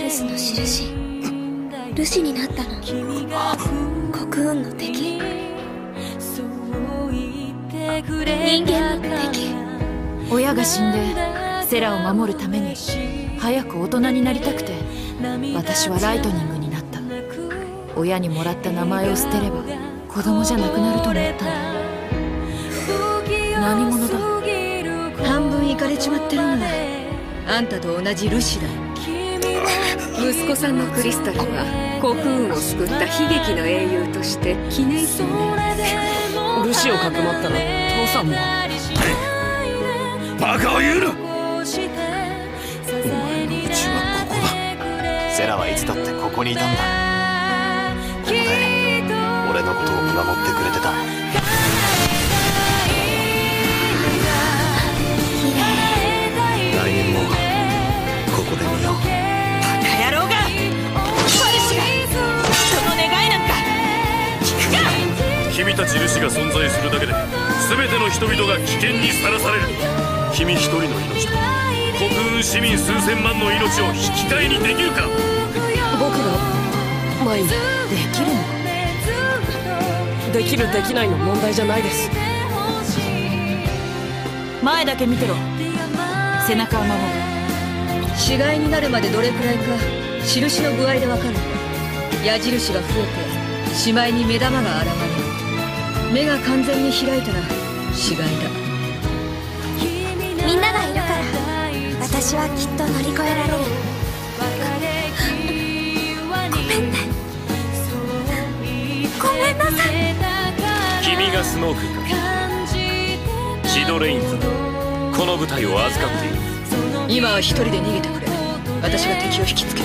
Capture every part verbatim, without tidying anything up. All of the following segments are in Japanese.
ルスの印、ルシになったの。国運の敵、人間の敵。 親が死んでセラを守るために早く大人になりたくて、私はライトニングになった。親にもらった名前を捨てれば子供じゃなくなると思ったんだ。何者だ。 半分イかれちまってるのはあんたと同じルシだ。息子さんのクリスタルは国運を救った悲劇の英雄として記念碑ね。 ルシをかくまったら父さんも。 バカを言うな。 お前の家はここだ。セラはいつだってここにいたんだ。ここで俺のことを見守ってくれてた。来年もここで見よう。 バカ野郎が。パルシが人の願いなんか聞くか。 君たちルシが存在するだけで全ての人々が危険にさらされる。君一人の命と国運市民数千万の命を引き換えにできるか。 僕が前にできるの？ できるできないの問題じゃないです。 前だけ見てろ。背中を守る。 死骸になるまでどれくらいか印の具合でわかる。矢印が増えてしまいに目玉が現れる。目が完全に開いたら死骸だ。 みんながいるから私はきっと乗り越えられる。ごめんね。ごめんなさい。 君がスノークか。シドレインズ、この部隊を預かっている。 今は一人で逃げてくれ。私が敵を引きつける。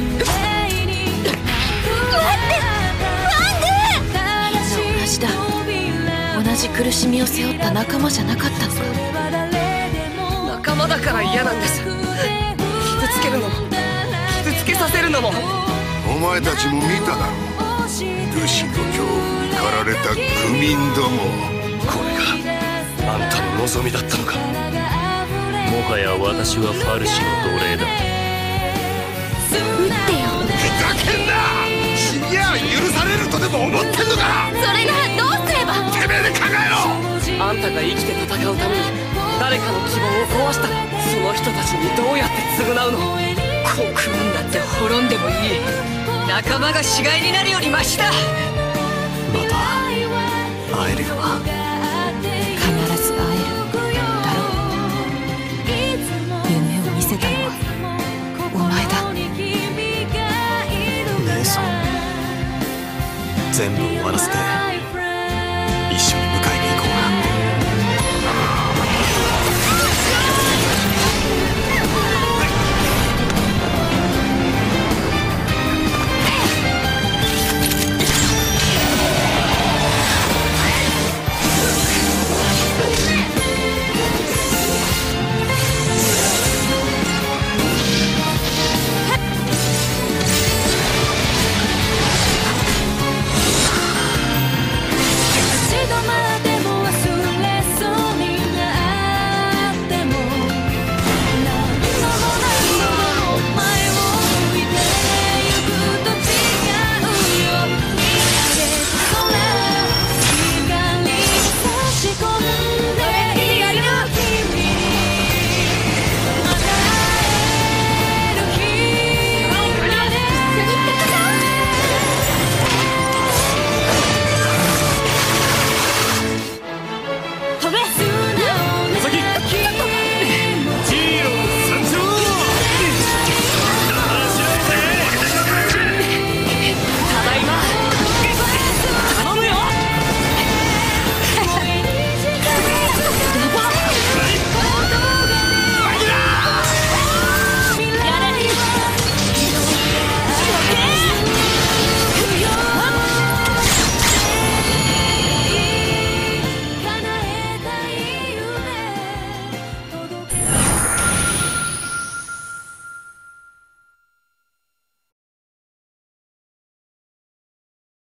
同じだ。同じ苦しみを背負った仲間じゃなかったのか。 仲間だから嫌なんです。傷つけるのも傷つけさせるのも。 お前たちも見ただろう。ルシの恐怖に駆られた愚民ども。 これがあんたの望みだったのか。もはや私はファルシの奴隷だ。 撃ってよ。 ふざけんな。死にゃ許されるとでも思ってんのか。 それならどうすれば。 てめえで考えろ。 あんたが生きて戦うために誰かの希望を壊したらその人たちにどうやって償うの。 国運だって滅んでもいい。仲間が死骸になるよりマシだ。 また会えるよな。 必ず会えるだろう。夢を見せたのはお前だ。 姉さん、全部終わらせて